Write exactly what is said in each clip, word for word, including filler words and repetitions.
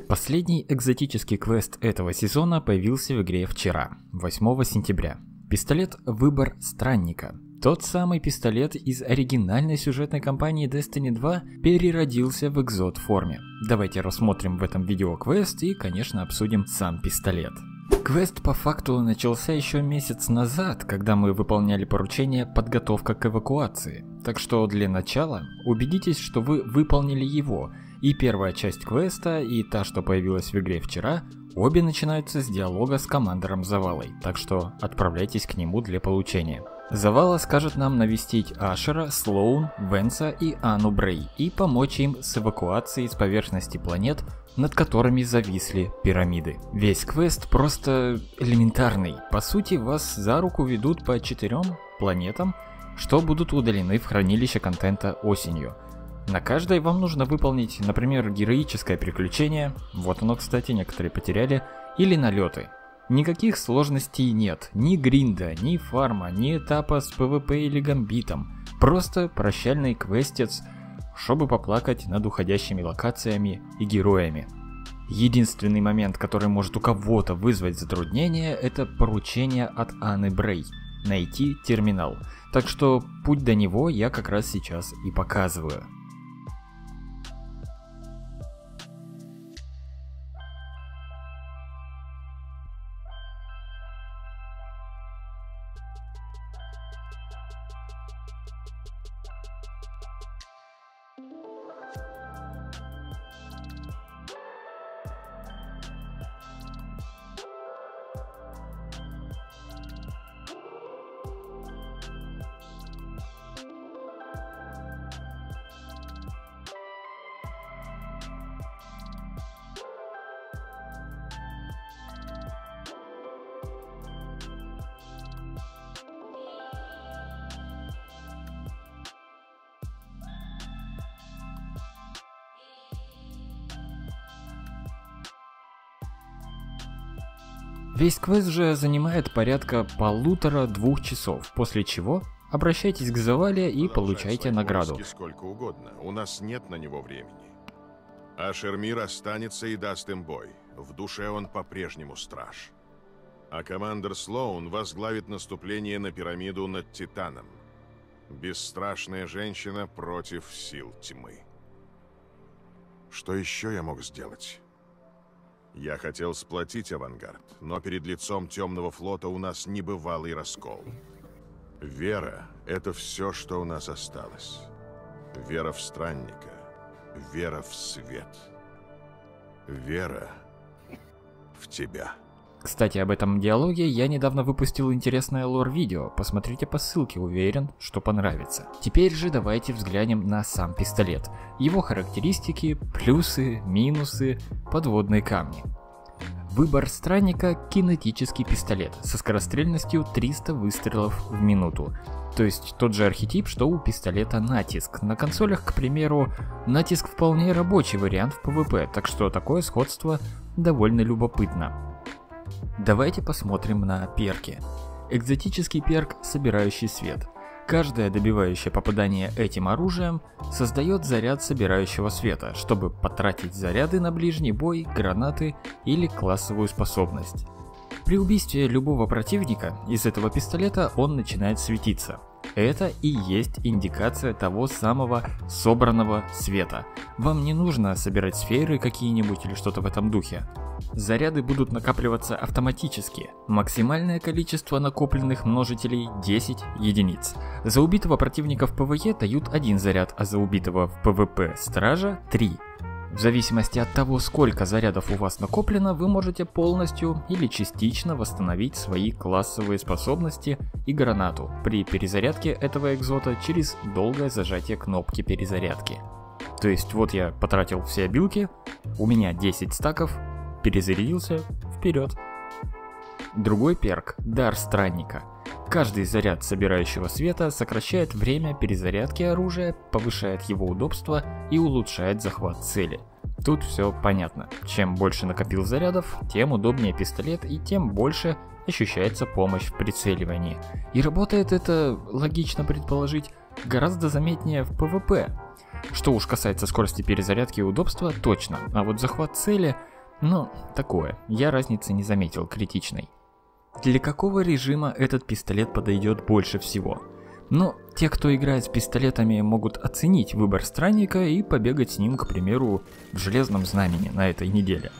Последний экзотический квест этого сезона появился в игре вчера, восьмого сентября. Пистолет «Выбор странника». Тот самый пистолет из оригинальной сюжетной кампании Destiny два переродился в экзот форме. Давайте рассмотрим в этом видео квест и, конечно, обсудим сам пистолет. Квест по факту начался еще месяц назад, когда мы выполняли поручение «Подготовка к эвакуации». Так что для начала убедитесь, что вы выполнили его. И первая часть квеста, и та, что появилась в игре вчера, обе начинаются с диалога с командором Завалой, так что отправляйтесь к нему для получения. Завала скажет нам навестить Ашера, Слоун, Венса и Анну Брей и помочь им с эвакуацией с поверхности планет, над которыми зависли пирамиды. Весь квест просто элементарный. По сути, вас за руку ведут по четырем планетам, что будут удалены в хранилище контента осенью. На каждой вам нужно выполнить, например, героическое приключение, вот оно, кстати, некоторые потеряли, или налеты. Никаких сложностей нет, ни гринда, ни фарма, ни этапа с пвп или гамбитом. Просто прощальный квестец, чтобы поплакать над уходящими локациями и героями. Единственный момент, который может у кого-то вызвать затруднение, это поручение от Анны Брей – найти терминал. Так что путь до него я как раз сейчас и показываю. Весь квест же занимает порядка полутора-двух часов, после чего обращайтесь к Завале и получайте награду. Сколько угодно, у нас нет на него времени. А Шермир останется и даст им бой. В душе он по-прежнему страж. А командир Слоун возглавит наступление на пирамиду над Титаном. Бесстрашная женщина против сил тьмы. Что еще я мог сделать? Я хотел сплотить авангард, но перед лицом Темного флота у нас небывалый раскол. Вера — это все, что у нас осталось. Вера в странника, вера в свет, вера в тебя. Кстати, об этом диалоге я недавно выпустил интересное лор-видео, посмотрите по ссылке, уверен, что понравится. Теперь же давайте взглянем на сам пистолет, его характеристики, плюсы, минусы, подводные камни. Выбор странника – кинетический пистолет со скорострельностью триста выстрелов в минуту. То есть тот же архетип, что у пистолета натиск. На консолях, к примеру, натиск вполне рабочий вариант в пвп, так что такое сходство довольно любопытно. Давайте посмотрим на перки. Экзотический перк «Собирающий свет». Каждое добивающее попадание этим оружием создает заряд собирающего света, чтобы потратить заряды на ближний бой, гранаты или классовую способность. При убийстве любого противника из этого пистолета он начинает светиться. Это и есть индикация того самого собранного света. Вам не нужно собирать сферы какие-нибудь или что-то в этом духе. Заряды будут накапливаться автоматически. Максимальное количество накопленных множителей десять единиц. За убитого противника в пве дают один заряд, а за убитого в пвп стража три. В зависимости от того, сколько зарядов у вас накоплено, вы можете полностью или частично восстановить свои классовые способности и гранату при перезарядке этого экзота через долгое зажатие кнопки перезарядки. То есть вот я потратил все обилки, у меня десять стаков, перезарядился, вперед. Другой перк – дар странника. Каждый заряд собирающего света сокращает время перезарядки оружия, повышает его удобство и улучшает захват цели. Тут все понятно. Чем больше накопил зарядов, тем удобнее пистолет и тем больше ощущается помощь в прицеливании. И работает это, логично предположить, гораздо заметнее в пвп. Что уж касается скорости перезарядки и удобства, точно. А вот захват цели Ну, такое, я разницы не заметил критичной. Для какого режима этот пистолет подойдет больше всего? Ну, те, кто играет с пистолетами, могут оценить выбор странника и побегать с ним, к примеру, в Железном Знамени на этой неделе.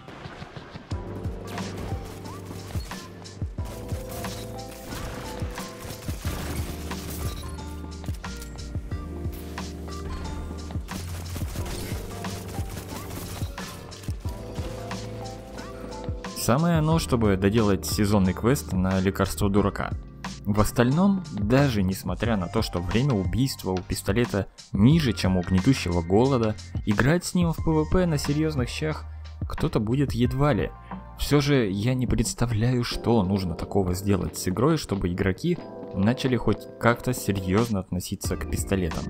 Самое оно, чтобы доделать сезонный квест на лекарство дурака. В остальном, даже несмотря на то, что время убийства у пистолета ниже, чем у гнетущего голода, играть с ним в пэ вэ пэ на серьезных щах кто-то будет едва ли. Все же я не представляю, что нужно такого сделать с игрой, чтобы игроки начали хоть как-то серьезно относиться к пистолетам.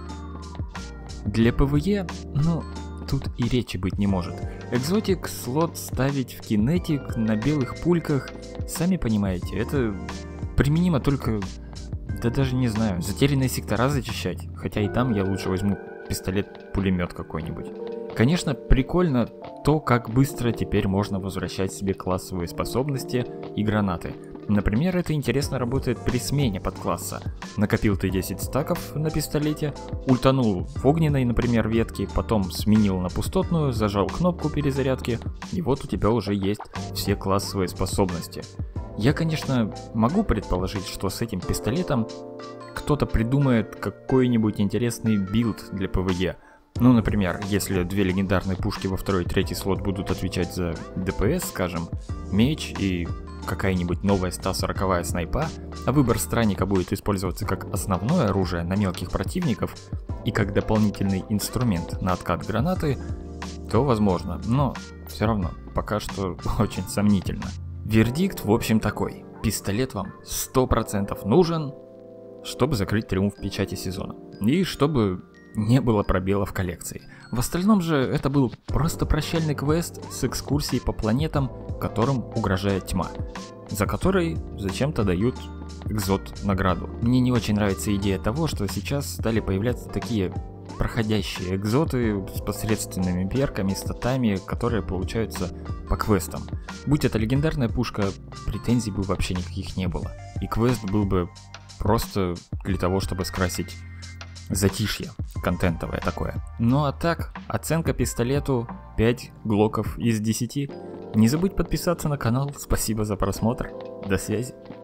Для пэ вэ е, ну, тут и речи быть не может. Экзотик слот ставить в кинетик на белых пульках, сами понимаете, это применимо только, да даже не знаю, затерянные сектора зачищать, хотя и там я лучше возьму пистолет-пулемет какой-нибудь. Конечно, прикольно то, как быстро теперь можно возвращать себе классовые способности и гранаты. Например, это интересно работает при смене подкласса. Накопил ты десять стаков на пистолете, ультанул в огненной, например, ветке, потом сменил на пустотную, зажал кнопку перезарядки, и вот у тебя уже есть все классовые способности. Я, конечно, могу предположить, что с этим пистолетом кто-то придумает какой-нибудь интересный билд для пэ вэ е. Ну, например, если две легендарные пушки во второй и третий слот будут отвечать за дэ пэ эс, скажем, меч и какая-нибудь новая сто сороковая снайпа, а выбор странника будет использоваться как основное оружие на мелких противников и как дополнительный инструмент на откат гранаты, то возможно, но все равно пока что очень сомнительно. Вердикт в общем такой: пистолет вам сто процентов нужен, чтобы закрыть триумф печати сезона, и чтобы не было пробела в коллекции. В остальном же это был просто прощальный квест с экскурсией по планетам, которым угрожает тьма, за который зачем-то дают экзот награду. Мне не очень нравится идея того, что сейчас стали появляться такие проходящие экзоты с посредственными перками, статами, которые получаются по квестам. Будь это легендарная пушка, претензий бы вообще никаких не было, и квест был бы просто для того, чтобы скрасить затишье контентовое такое. Ну а так, оценка пистолету пять глоков из десяти. Не забудь подписаться на канал, спасибо за просмотр, до связи.